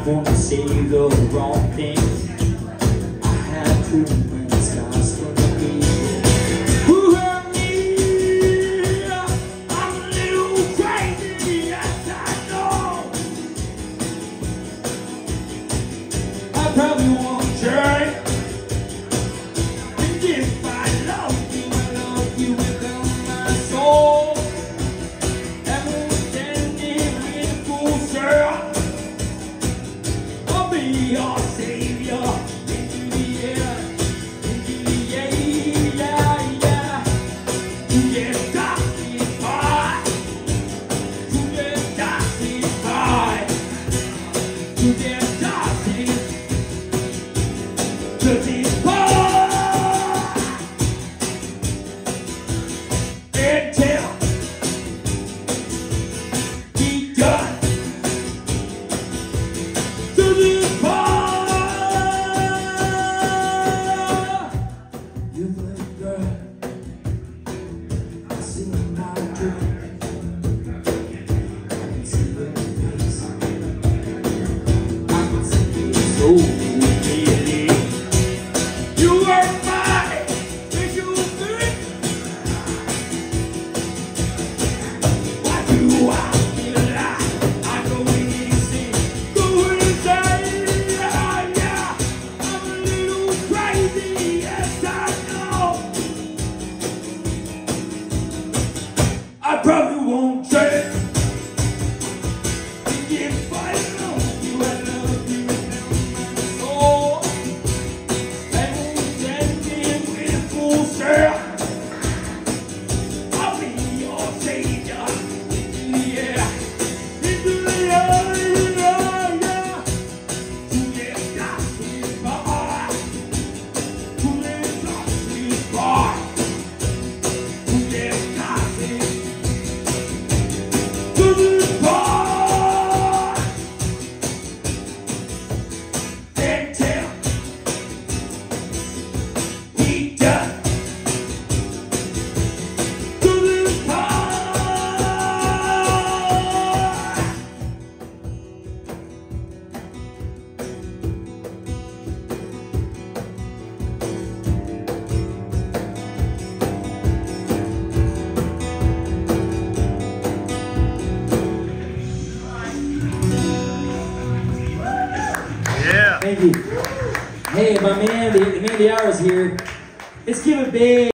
not gonna say the wrong things. I had proven scars for the people who hurt me. I'm a little crazy, yes I know. I probably won't try. And if I love you with all my soul. And we'll stand here with full circle. I'll be your savior into the air, into the air, yeah, yeah. To get justified, to get justified, to get justice, to this part. Until he done. To this part. You look good. I see my dream. I can see your face. I can see your soul. You were my visual spirit. Why do I feel like I go insane? Go insane, yeah, yeah. I'm a little crazy, yes I know. I probably won't change. If I love you, I love you with my soul. And standing with full self. I'll be your savior into the air, into the air, yeah, yeah. To get justified, to get justified, to get justice, to this part. Until he done. To this part. Yeah. Thank you. Hey, my man, the man of the hour is here. Let's give it big.